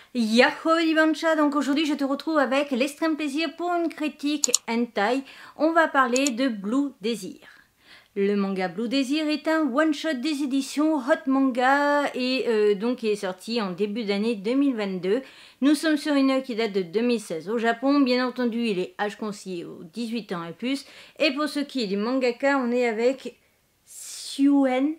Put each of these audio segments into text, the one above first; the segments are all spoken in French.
Yahoo Divancha, donc aujourd'hui je te retrouve avec l'extrême plaisir pour une critique hentai. On va parler de Blue Desire. Le manga Blue Desire est un one-shot des éditions Hot Manga et donc il est sorti en début d'année 2022. Nous sommes sur une œuvre qui date de 2016 au Japon. Bien entendu, il est âge conseillé aux 18 ans et plus. Et pour ce qui est du mangaka, on est avec Suen.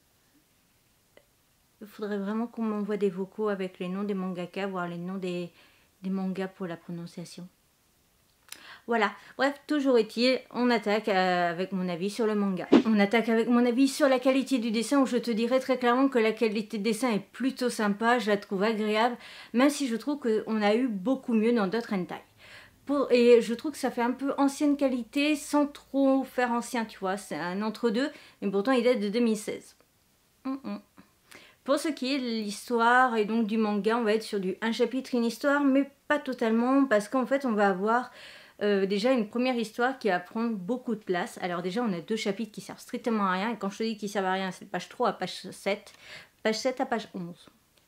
Il faudrait vraiment qu'on m'envoie des vocaux avec les noms des mangaka, voire les noms des mangas pour la prononciation. Voilà, bref, toujours est-il, on attaque avec mon avis sur le manga. On attaque avec mon avis sur la qualité du dessin, où je te dirais très clairement que la qualité de dessin est plutôt sympa, je la trouve agréable, même si je trouve qu'on a eu beaucoup mieux dans d'autres hentai. Et je trouve que ça fait un peu ancienne qualité, sans trop faire ancien, tu vois, c'est un entre-deux, mais pourtant il date de 2016. Pour ce qui est de l'histoire et donc du manga, on va être sur du un chapitre, une histoire, mais pas totalement, parce qu'en fait on va avoir déjà une première histoire qui va prendre beaucoup de place. Alors déjà on a deux chapitres qui servent strictement à rien, et quand je te dis qu'ils servent à rien, c'est page 3 à page 7, page 7 à page 11.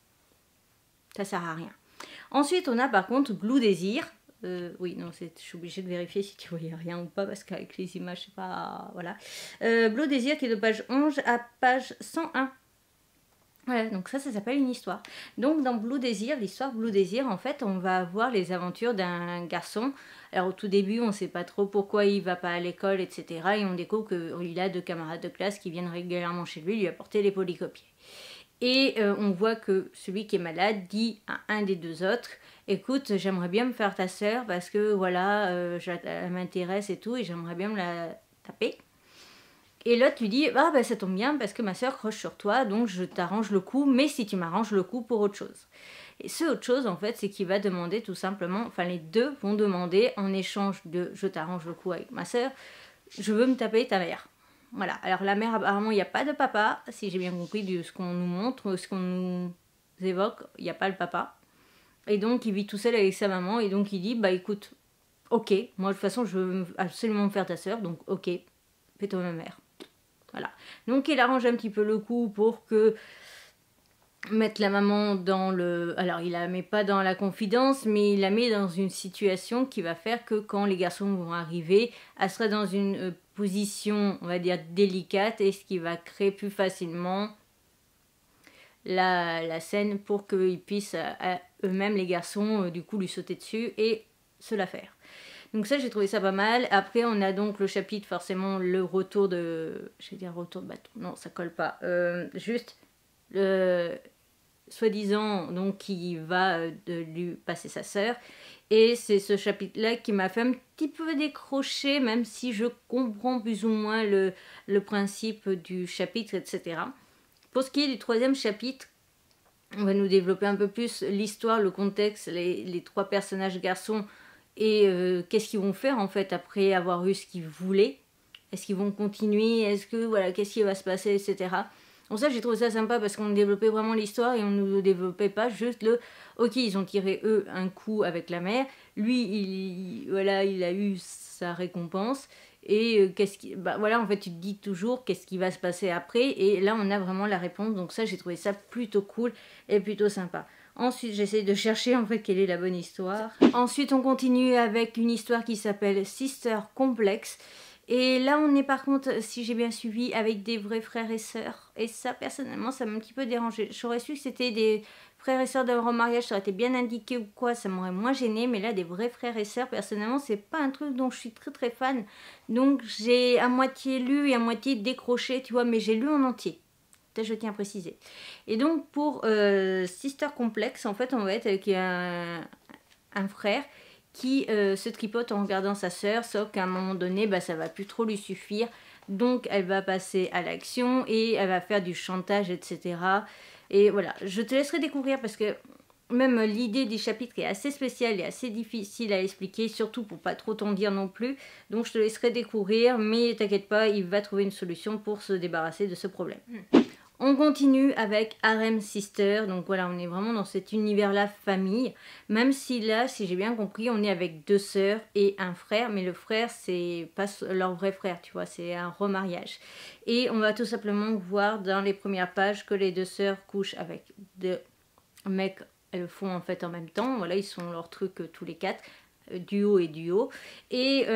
Ça sert à rien. Ensuite on a par contre Blue Desire. Oui, non, je suis obligée de vérifier si tu voyais rien ou pas, parce qu'avec les images, c'est pas... Voilà. Blue Desire qui est de page 11 à page 101. Voilà, donc ça s'appelle une histoire. Donc dans Blue Desire, l'histoire Blue Desire, en fait, on va avoir les aventures d'un garçon. Alors au tout début, on ne sait pas trop pourquoi il va pas à l'école, etc. Et on découvre qu'il a deux camarades de classe qui viennent régulièrement chez lui apporter les polycopiers. Et on voit que celui qui est malade dit à un des deux autres, écoute, j'aimerais bien me faire ta sœur parce que voilà, elle m'intéresse et tout, et j'aimerais bien me la taper. Et l'autre lui dit, ah bah ça tombe bien parce que ma soeur croche sur toi, donc je t'arrange le coup, mais si tu m'arranges le coup pour autre chose. Et ce autre chose, en fait, c'est qu'il va demander tout simplement, enfin les deux vont demander en échange de je t'arrange le coup avec ma soeur, je veux me taper ta mère. Voilà, alors la mère, apparemment, il n'y a pas de papa, si j'ai bien compris de ce qu'on nous montre, ce qu'on nous évoque, il n'y a pas le papa. Et donc il vit tout seul avec sa maman, et donc il dit, bah écoute, ok, moi de toute façon je veux absolument me faire ta soeur, donc ok, fais-toi ma mère. Voilà. Donc il arrange un petit peu le coup pour que mettre la maman dans le... Alors il la met pas dans la confidence, mais il la met dans une situation qui va faire que quand les garçons vont arriver, elle sera dans une position, on va dire, délicate, et ce qui va créer plus facilement la scène pour qu'ils puissent eux-mêmes, les garçons, du coup lui sauter dessus et se la faire. Donc ça, j'ai trouvé ça pas mal. Après, on a donc le chapitre, forcément, le retour de... Je vais dire retour de bâton. Non, ça colle pas. Juste, soi-disant, donc, qui va lui passer sa sœur. Et c'est ce chapitre-là qui m'a fait un petit peu décrocher, même si je comprends plus ou moins le principe du chapitre, etc. Pour ce qui est du troisième chapitre, on va nous développer un peu plus l'histoire, le contexte, les trois personnages garçons, et qu'est-ce qu'ils vont faire en fait après avoir eu ce qu'ils voulaient. Est-ce qu'ils vont continuer, est-ce que voilà, qu'est-ce qui va se passer, etc. Donc ça, j'ai trouvé ça sympa parce qu'on développait vraiment l'histoire et on ne développait pas juste le ok, ils ont tiré eux un coup avec la mère, lui voilà, il a eu sa récompense, et qu'est-ce qui, bah voilà, en fait tu te dis toujours qu'est-ce qui va se passer après, et là on a vraiment la réponse. Donc ça, j'ai trouvé ça plutôt cool et plutôt sympa. Ensuite, j'essaie de chercher en fait quelle est la bonne histoire. Ensuite, on continue avec une histoire qui s'appelle Sister Complex. Et là, on est par contre, si j'ai bien suivi, avec des vrais frères et sœurs. Et ça, personnellement, ça m'a un petit peu dérangé. J'aurais su que c'était des frères et sœurs d'un remariage, ça aurait été bien indiqué ou quoi, ça m'aurait moins gêné. Mais là, des vrais frères et sœurs, personnellement, c'est pas un truc dont je suis très très fan. Donc, j'ai à moitié lu et à moitié décroché, tu vois, mais j'ai lu en entier. Je tiens à préciser. Et donc pour Sister Complex, en fait, on va être avec un frère qui se tripote en regardant sa sœur, sauf qu'à un moment donné, bah, ça va plus trop lui suffire. Donc elle va passer à l'action et elle va faire du chantage, etc. Et voilà, je te laisserai découvrir parce que même l'idée des chapitres est assez spéciale et assez difficile à expliquer, surtout pour pas trop t'en dire non plus. Donc je te laisserai découvrir, mais t'inquiète pas, il va trouver une solution pour se débarrasser de ce problème. On continue avec Harem Sister, donc voilà, on est vraiment dans cet univers-là famille, même si là, si j'ai bien compris, on est avec deux sœurs et un frère, mais le frère, c'est pas leur vrai frère, tu vois, c'est un remariage. Et on va tout simplement voir dans les premières pages que les deux sœurs couchent avec deux mecs elles le font en fait en même temps. Voilà, ils sont leur truc tous les 4, duo et duo. Et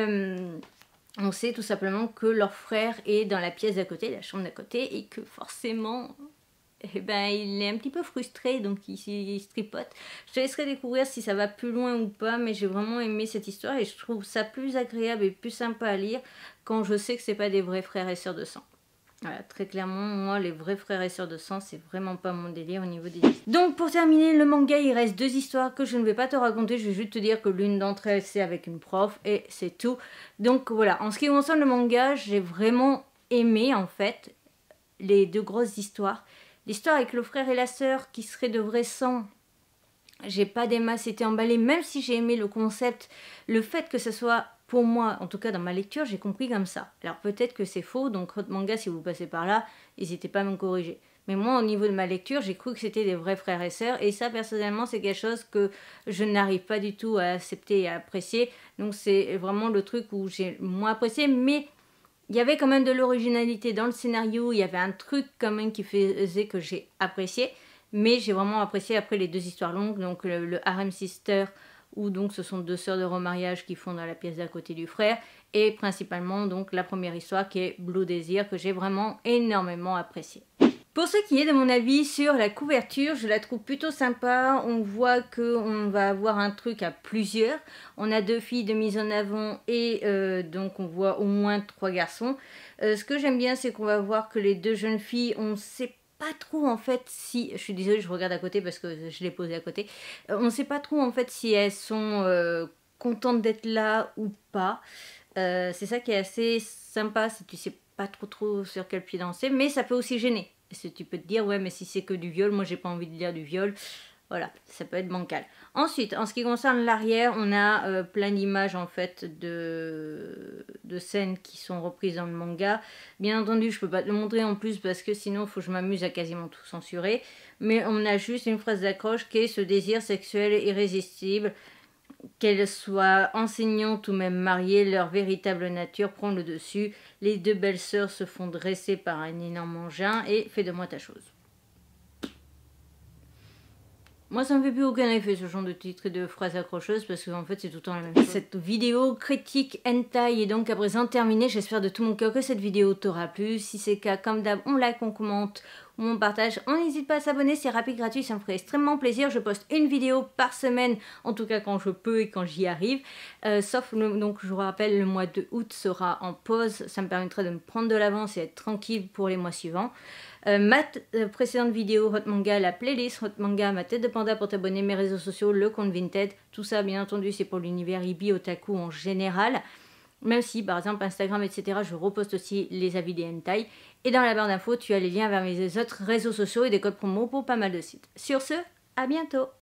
on sait tout simplement que leur frère est dans la pièce d'à côté, la chambre d'à côté, et que forcément, eh ben, il est un petit peu frustré, donc il se tripote. Je te laisserai découvrir si ça va plus loin ou pas, mais j'ai vraiment aimé cette histoire et je trouve ça plus agréable et plus sympa à lire quand je sais que c'est pas des vrais frères et sœurs de sang. Voilà, très clairement, moi, les vrais frères et sœurs de sang, c'est vraiment pas mon délire au niveau des histoires. Donc, pour terminer, le manga, il reste 2 histoires que je ne vais pas te raconter. Je vais juste te dire que l'une d'entre elles, c'est avec une prof et c'est tout. Donc, voilà. En ce qui concerne le manga, j'ai vraiment aimé, en fait, les 2 grosses histoires. L'histoire avec le frère et la sœur qui seraient de vrai sang, j'ai pas des masses été emballée, même si j'ai aimé le concept, le fait que ce soit, pour moi, en tout cas dans ma lecture, j'ai compris comme ça. Alors peut-être que c'est faux, donc Hot Manga, si vous passez par là, n'hésitez pas à me corriger. Mais moi, au niveau de ma lecture, j'ai cru que c'était des vrais frères et sœurs, et ça, personnellement, c'est quelque chose que je n'arrive pas du tout à accepter et à apprécier. Donc c'est vraiment le truc où j'ai moins apprécié, mais il y avait quand même de l'originalité dans le scénario, il y avait un truc quand même qui faisait que j'ai apprécié. Mais j'ai vraiment apprécié après les 2 histoires longues, donc le Harem Sister, où donc ce sont 2 sœurs de remariage qui font dans la pièce d'à côté du frère, et principalement donc la première histoire qui est Blue Desire, que j'ai vraiment énormément apprécié. Pour ce qui est de mon avis sur la couverture, je la trouve plutôt sympa. On voit qu'on va avoir un truc à plusieurs. On a 2 filles de mise en avant et donc on voit au moins 3 garçons. Ce que j'aime bien, c'est qu'on va voir que les 2 jeunes filles, on sait pas trop en fait si, je suis désolée, je regarde à côté parce que je l'ai posé à côté, on ne sait pas trop en fait si elles sont contentes d'être là ou pas. C'est ça qui est assez sympa, si tu sais pas trop sur quel pied danser, mais ça peut aussi gêner. Si tu peux te dire, ouais, mais si c'est que du viol, moi j'ai pas envie de lire du viol. Voilà, ça peut être bancal. Ensuite, en ce qui concerne l'arrière, on a plein d'images en fait de scènes qui sont reprises dans le manga. Bien entendu, je peux pas te le montrer en plus parce que sinon il faut que je m'amuse à quasiment tout censurer. Mais on a juste une phrase d'accroche qui est ce désir sexuel irrésistible. Qu'elles soient enseignantes ou même mariées, leur véritable nature prend le dessus. Les 2 belles sœurs se font dresser par un énorme engin et fais de moi ta chose. Moi, ça me fait plus aucun effet ce genre de titre et de phrases accrocheuses parce qu'en fait, c'est tout le temps la même chose. Cette vidéo critique hentai est donc à présent terminée. J'espère de tout mon cœur que cette vidéo t'aura plu. Si c'est le cas, comme d'hab, on like, on commente ou on partage. On n'hésite pas à s'abonner, c'est rapide, gratuit, ça me ferait extrêmement plaisir. Je poste une vidéo par semaine, en tout cas quand je peux et quand j'y arrive. Sauf, donc je vous rappelle, le mois de août sera en pause. Ça me permettra de me prendre de l'avance et être tranquille pour les mois suivants. Ma précédente vidéo Hot Manga, la playlist Hot Manga, ma tête de panda pour t'abonner, mes réseaux sociaux, le compte Vinted, tout ça bien entendu c'est pour l'univers Ibi Otaku en général, même si par exemple Instagram etc je reposte aussi les avis des hentai, et dans la barre d'infos tu as les liens vers mes autres réseaux sociaux et des codes promo pour pas mal de sites. Sur ce, à bientôt.